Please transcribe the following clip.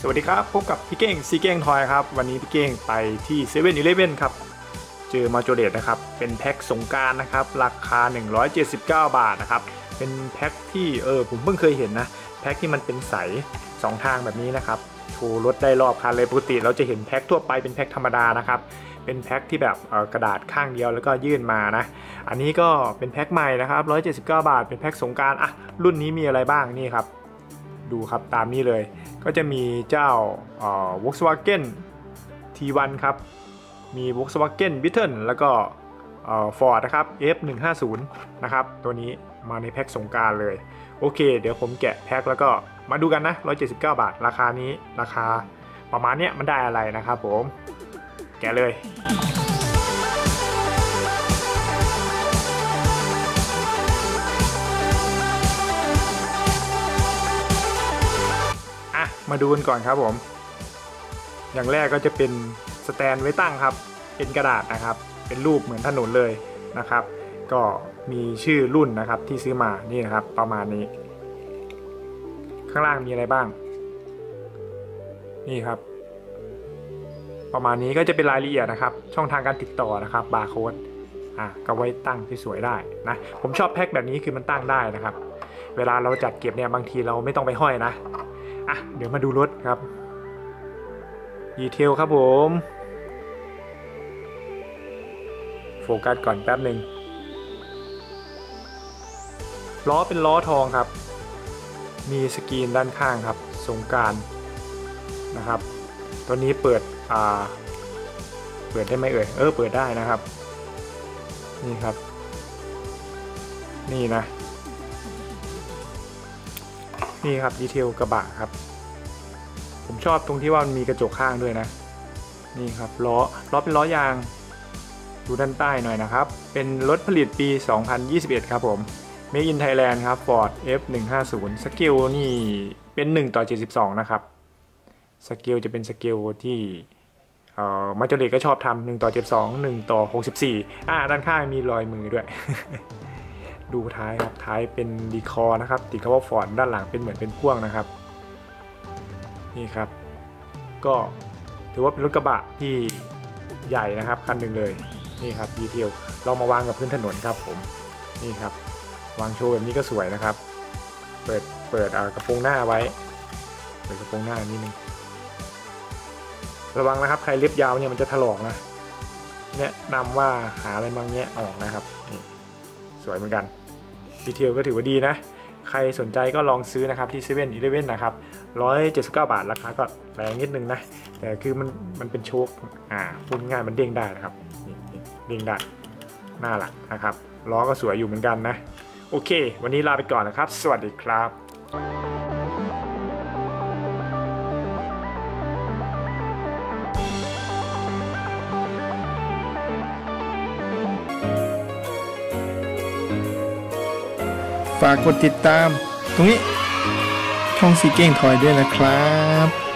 วัสดีครับพบกับพี่เก้งซีเก้งทอยครับวันนี้พี่เก้งไปที่เซเว่นอีเลฟเว่นครับเจอมาโจเดตนะครับเป็นแพ็คสงกรานต์นะครับราคา179 บาทนะครับเป็นแพ็คที่ผมเพิ่งเคยเห็นนะแพ็คที่มันเป็นใส2ทางแบบนี้นะครับโชว์รถได้รอบคันเลยปกติเราจะเห็นแพ็คทั่วไปเป็นแพ็คธรรมดานะครับเป็นแพ็คที่แบบกระดาษข้างเดียวแล้วก็ยื่นมานะอันนี้ก็เป็นแพ็คใหม่นะครับ179 บาทเป็นแพ็คสงกรานต์รุ่นนี้มีอะไรบ้างนี่ครับดูครับตามนี้เลยก็จะมีเจ้าVolkswagen T1 ครับมี Volkswagen Beetle แล้วก็Ford นะครับ F150 นะครับตัวนี้มาในแพ็คสงกรานต์เลยโอเคเดี๋ยวผมแกะแพ็คแล้วก็มาดูกันนะ179 บาทราคานี้ราคาประมาณเนี้ยมันได้อะไรนะครับผมแกะเลยมาดูกันก่อนครับผมอย่างแรกก็จะเป็นสแตนไว้ตั้งครับเป็นกระดาษนะครับเป็นรูปเหมือนถนนเลยนะครับก็มีชื่อรุ่นนะครับที่ซื้อมานี่นะครับประมาณนี้ข้างล่างมีอะไรบ้างนี่ครับประมาณนี้ก็จะเป็นรายละเอียดนะครับช่องทางการติดต่อนะครับบาร์โค้ดก็ไว้ตั้งสวยๆได้นะผมชอบแพ็คแบบนี้คือมันตั้งได้นะครับเวลาเราจัดเก็บเนี่ยบางทีเราไม่ต้องไปห้อยนะเดี๋ยวมาดูรถครับดีเทลครับผมโฟกัสก่อนแป๊บหนึ่งล้อเป็นล้อทองครับมีสกรีนด้านข้างครับสงกรานต์นะครับตัวนี้เปิดได้ไหมเปิดได้นะครับนี่ครับนี่นะนี่ครับดีเทลกระบะครับผมชอบตรงที่ว่ามันมีกระจกข้างด้วยนะนี่ครับล้อเป็นล้อยางดูด้านใต้หน่อยนะครับเป็นรถผลิตปี2021ครับผม Made in Thailand ครับ Ford F150 สเกลนี่เป็น1:72นะครับสเกลจะเป็นสเกลที่มาจอเด็กก็ชอบทำ1:72 1:64ด้านข้างมีรอยมือด้วย ดูท้ายครับท้ายเป็นดีคอร์นะครับติดคำว่าฟอร์ดด้านหลังเป็นเหมือนเป็นพ่วงนะครับนี่ครับก็ถือว่าเป็นรถกระบะที่ใหญ่นะครับคันหนึ่งเลยนี่ครับดีเทลเรามาวางกับพื้นถนนครับผมนี่ครับวางโชว์แบบนี้ก็สวยนะครับเปิดกระโปรงหน้าไว้เปิดกระโปรงหน้านิดนึงระวังนะครับใครเล็บยาวเนี่ยมันจะถลอกนะแนะนำว่าหาอะไรบางแงะออกนะครับนี่สวยเหมือนกันดีเทลก็ถือว่าดีนะใครสนใจก็ลองซื้อนะครับที่เซเว่นอีเลฟเว่นนะครับ179 บาทราคาก็แรงนิดนึงนะแต่คือมันเป็นโชคพูดง่ายมันเด้งได้นะครับเด้งได้หน้าหลักนะครับล้อก็สวยอยู่เหมือนกันนะโอเควันนี้ลาไปก่อนนะครับสวัสดีครับฝากกดติดตามตรงนี้ช่องซีเก้งทอยด้วยนะครับ